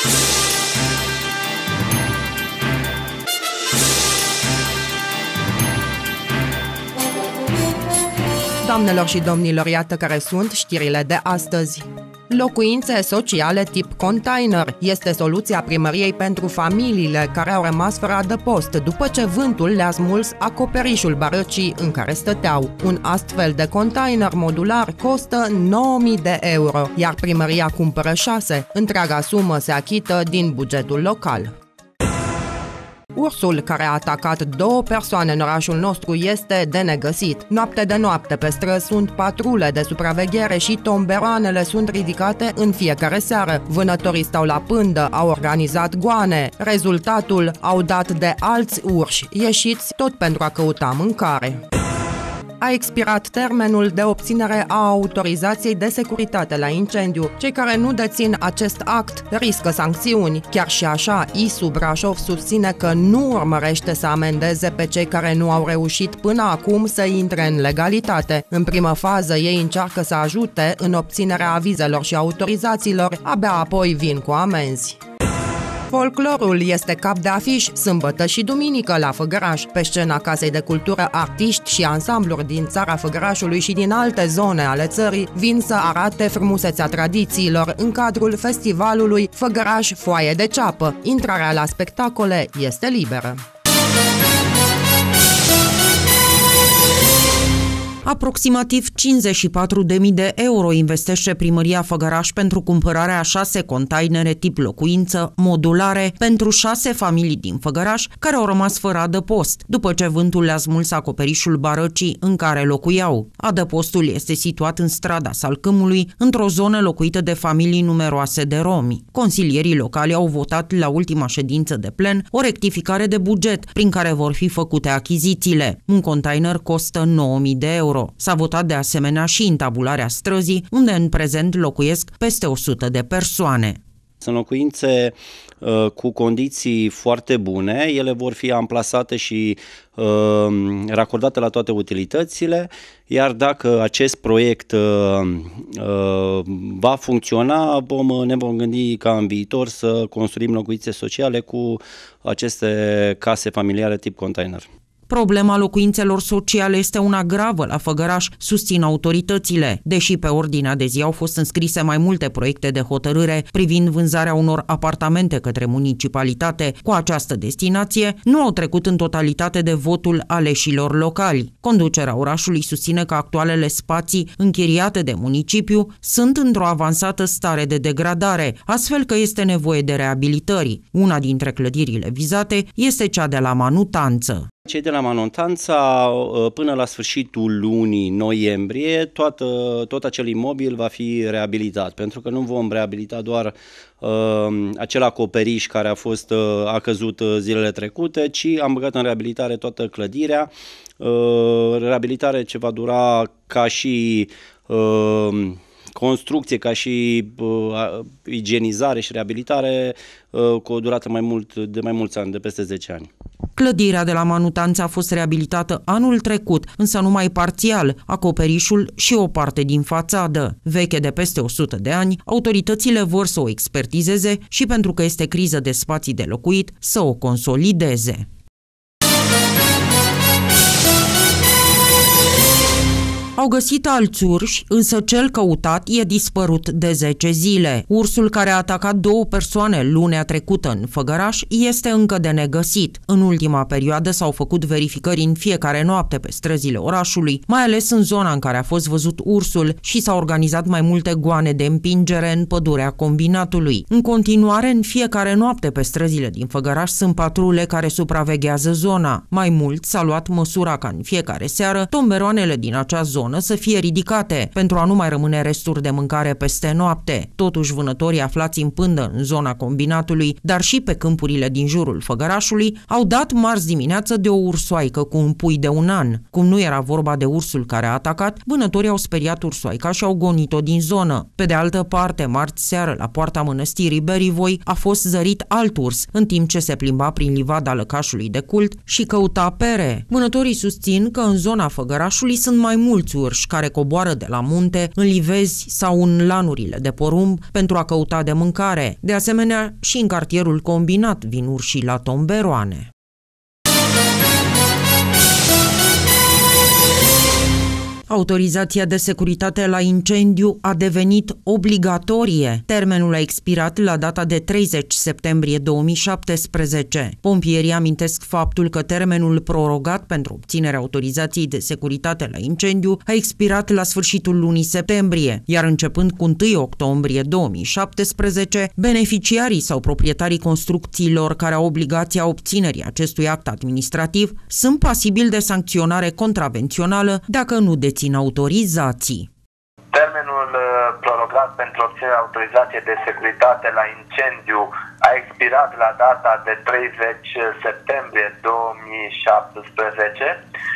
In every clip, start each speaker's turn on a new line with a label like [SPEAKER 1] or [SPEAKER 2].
[SPEAKER 1] Doamnelor și domnilor, iată care sunt știrile de astăzi. Locuințe sociale tip container este soluția primăriei pentru familiile care au rămas fără adăpost după ce vântul le-a smuls acoperișul barăcii în care stăteau. Un astfel de container modular costă 9.000 de euro, iar primăria cumpără 6. Întreaga sumă se achită din bugetul local. Ursul care a atacat 2 persoane în orașul nostru este de negăsit. Noapte de noapte pe străzi sunt patrule de supraveghere și tomberoanele sunt ridicate în fiecare seară. Vânătorii stau la pândă, au organizat goane. Rezultatul au dat de alți urși, ieșiți tot pentru a căuta mâncare. A expirat termenul de obținere a autorizației de securitate la incendiu. Cei care nu dețin acest act riscă sancțiuni. Chiar și așa, ISU Brașov susține că nu urmărește să amendeze pe cei care nu au reușit până acum să intre în legalitate. În primă fază, ei încearcă să ajute în obținerea avizelor și autorizațiilor, abia apoi vin cu amenzi. Folclorul este cap de afiș sâmbătă și duminică la Făgăraș. Pe scena Casei de Cultură, artiști și ansambluri din țara Făgărașului și din alte zone ale țării vin să arate frumusețea tradițiilor în cadrul festivalului Făgăraș Foaie de Ceapă. Intrarea la spectacole este liberă.
[SPEAKER 2] Aproximativ 54.000 de euro investește primăria Făgăraș pentru cumpărarea a 6 containere tip locuință modulare pentru 6 familii din Făgăraș care au rămas fără adăpost, după ce vântul le-a smuls acoperișul barăcii în care locuiau. Adăpostul este situat în strada Salcâmului, într-o zonă locuită de familii numeroase de romi. Consilierii locali au votat la ultima ședință de plen o rectificare de buget prin care vor fi făcute achizițiile. Un container costă 9.000 de euro. S-a votat de asemenea și intabularea străzii, unde în prezent locuiesc peste 100 de persoane.
[SPEAKER 3] Sunt locuințe cu condiții foarte bune, ele vor fi amplasate și racordate la toate utilitățile, iar dacă acest proiect va funcționa, ne vom gândi ca în viitor să construim locuințe sociale cu aceste case familiale tip container.
[SPEAKER 2] Problema locuințelor sociale este una gravă la Făgăraș, susțin autoritățile. Deși pe ordinea de zi au fost înscrise mai multe proiecte de hotărâre privind vânzarea unor apartamente către municipalitate cu această destinație, nu au trecut în totalitate de votul aleșilor locali. Conducerea orașului susține că actualele spații închiriate de municipiu sunt într-o avansată stare de degradare, astfel că este nevoie de reabilitări. Una dintre clădirile vizate este cea de la Manutanță.
[SPEAKER 3] Cei de la Manutanța, până la sfârșitul lunii noiembrie, tot acel imobil va fi reabilitat, pentru că nu vom reabilita doar acel acoperiș care a căzut zilele trecute, ci am băgat în reabilitare toată clădirea, reabilitare ce va dura ca și construcție, ca și igienizare și reabilitare cu o durată de mai mulți ani, de peste 10 ani.
[SPEAKER 2] Clădirea de la Manutanță a fost reabilitată anul trecut, însă numai parțial, acoperișul și o parte din fațadă. Veche de peste 100 de ani, autoritățile vor să o expertizeze și, pentru că este criză de spații de locuit, să o consolideze. Au găsit alți urși, însă cel căutat e dispărut de 10 zile. Ursul care a atacat 2 persoane lunea trecută în Făgăraș este încă de negăsit. În ultima perioadă s-au făcut verificări în fiecare noapte pe străzile orașului, mai ales în zona în care a fost văzut ursul, și s-au organizat mai multe goane de împingere în pădurea combinatului. În continuare, în fiecare noapte pe străzile din Făgăraș sunt patrule care supraveghează zona. Mai mult, s-a luat măsura ca în fiecare seară tomberoanele din acea zonă să fie ridicate, pentru a nu mai rămâne resturi de mâncare peste noapte. Totuși, vânătorii aflați în pândă în zona combinatului, dar și pe câmpurile din jurul Făgărașului, au dat marți dimineață de o ursoaică cu un pui de 1 an. Cum nu era vorba de ursul care a atacat, vânătorii au speriat ursoaica și au gonit-o din zonă. Pe de altă parte, marți seară, la poarta mănăstirii Berivoi, a fost zărit alt urs, în timp ce se plimba prin livada lăcașului de cult și căuta pere. Vânătorii susțin că în zona Făgărașului sunt mai mulți alți urși care coboară de la munte, în livezi sau în lanurile de porumb pentru a căuta de mâncare. De asemenea, și în cartierul combinat vin urșii la tomberoane. Autorizația de securitate la incendiu a devenit obligatorie. Termenul a expirat la data de 30 septembrie 2017. Pompierii amintesc faptul că termenul prorogat pentru obținerea autorizației de securitate la incendiu a expirat la sfârșitul lunii septembrie, iar începând cu 1 octombrie 2017, beneficiarii sau proprietarii construcțiilor care au obligația obținerii acestui act administrativ sunt pasibili de sancționare contravențională dacă nu dețin autorizații.
[SPEAKER 4] Termenul prorogat pentru obținerea autorizației de securitate la incendiu a expirat la data de 30 septembrie 2017.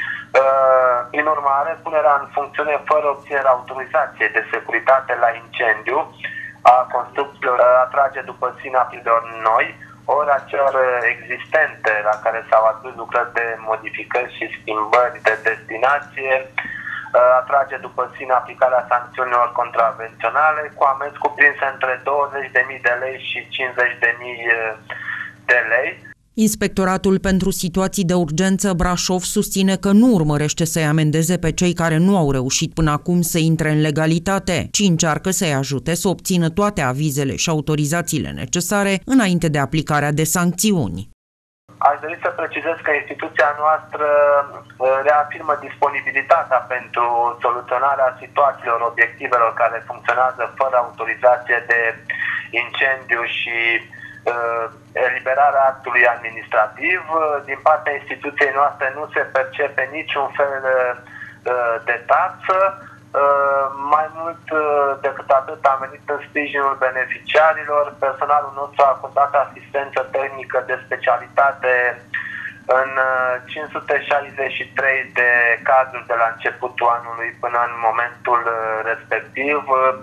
[SPEAKER 4] Prin urmare, punerea în funcțiune fără obținerea autorizației de securitate la incendiu a construcțiilor atrage după sine aplicărilor noi, ori acelor existente la care s-au adus lucrări de modificări și schimbări de destinație, atrage după sine aplicarea sancțiunilor contravenționale cu amenzi cuprinse între 20.000 de lei și 50.000 de lei.
[SPEAKER 2] Inspectoratul pentru situații de urgență Brașov susține că nu urmărește să-i amendeze pe cei care nu au reușit până acum să intre în legalitate, ci încearcă să-i ajute să obțină toate avizele și autorizațiile necesare înainte de aplicarea de sancțiuni.
[SPEAKER 4] Aș dori să precizez că instituția noastră reafirmă disponibilitatea pentru soluționarea situațiilor obiectivelor care funcționează fără autorizație de incendiu și eliberarea actului administrativ. Din partea instituției noastre nu se percepe niciun fel de taxă. Mai mult decât atât, am venit în sprijinul beneficiarilor. Personalul nostru a acordat asistență tehnică de specialitate în 563 de cazuri de la începutul anului până în momentul respectiv,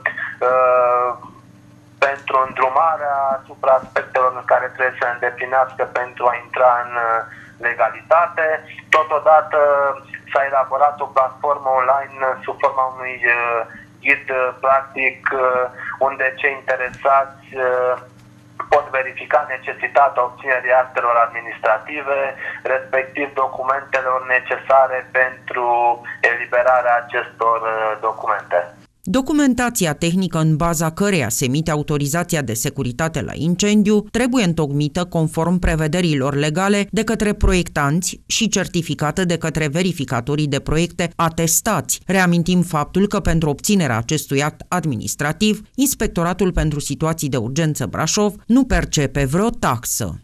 [SPEAKER 4] pentru îndrumarea asupra aspectelor în care trebuie să îndeplinească pentru a intra în legalitate. Totodată s-a elaborat o platformă online sub forma unui ghid practic unde cei interesați pot verifica necesitatea obținerii actelor administrative, respectiv documentelor necesare pentru eliberarea acestor documente.
[SPEAKER 2] Documentația tehnică în baza căreia se emite autorizația de securitate la incendiu trebuie întocmită conform prevederilor legale de către proiectanți și certificată de către verificatorii de proiecte atestați. Reamintim faptul că pentru obținerea acestui act administrativ, Inspectoratul pentru Situații de Urgență Brașov nu percepe vreo taxă.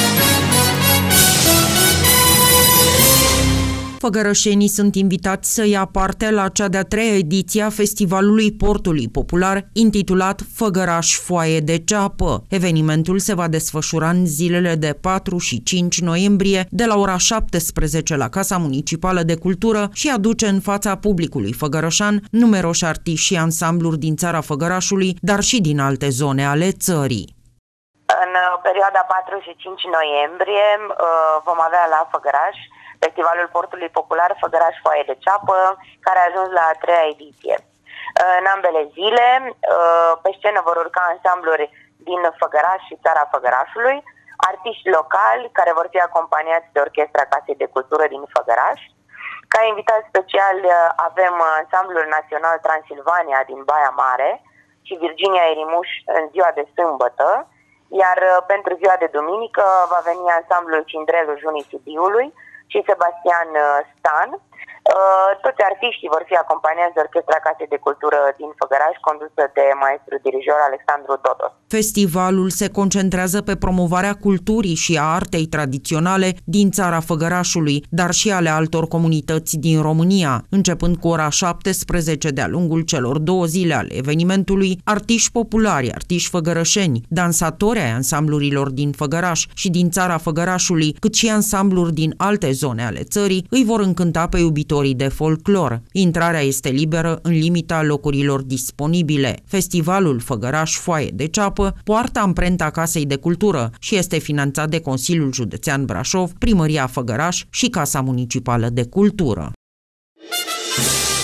[SPEAKER 2] Făgărășenii sunt invitați să ia parte la cea de-a treia ediție a Festivalului Portului Popular, intitulat Făgăraș Foaie de Ceapă. Evenimentul se va desfășura în zilele de 4 și 5 noiembrie, de la ora 17 la Casa Municipală de Cultură și aduce în fața publicului făgărășan numeroși artiști și ansambluri din țara Făgărașului, dar și din alte zone ale țării.
[SPEAKER 5] În perioada 4 și 5 noiembrie vom avea la Făgăraș Festivalul Portului Popular Făgăraș Foaie de Ceapă, care a ajuns la a treia ediție. În ambele zile, pe scenă vor urca ansambluri din Făgăraș și țara Făgărașului, artiști locali care vor fi acompaniați de Orchestra Casei de Cultură din Făgăraș. Ca invitat special avem ansamblul național Transilvania din Baia Mare și Virginia Erimuș în ziua de sâmbătă, iar pentru ziua de duminică va veni ansamblul Cindrelul Junii Sibiului și Sebastian Stan. Toți artiștii vor fi acompaniați de Orchestra Casei de Cultură din Făgăraș, condusă de maestru dirijor Alexandru Dodos.
[SPEAKER 2] Festivalul se concentrează pe promovarea culturii și a artei tradiționale din țara Făgărașului, dar și ale altor comunități din România. Începând cu ora 17 de-a lungul celor 2 zile ale evenimentului, artiști populari, artiști făgărășeni, dansatori ai ansamblurilor din Făgăraș și din țara Făgărașului, cât și ansambluri din alte zone ale țării, îi vor încânta pe iubitorii de folclor. Intrarea este liberă în limita locurilor disponibile. Festivalul Făgăraș Foaie de Ceapă poartă amprenta Casei de Cultură și este finanțat de Consiliul Județean Brașov, Primăria Făgăraș și Casa Municipală de Cultură.